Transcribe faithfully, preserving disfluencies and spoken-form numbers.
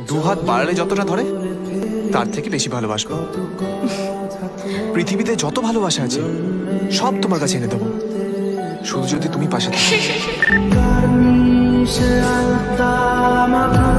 দু হাত বাড়ালে যতটা ধরে তার থেকে বেশি ভালোবাসবো। পৃথিবীতে যত ভালোবাসা আছে সব তোমার কাছে এনে দেবো, শুধু যদি তুমি পাশে থাকো।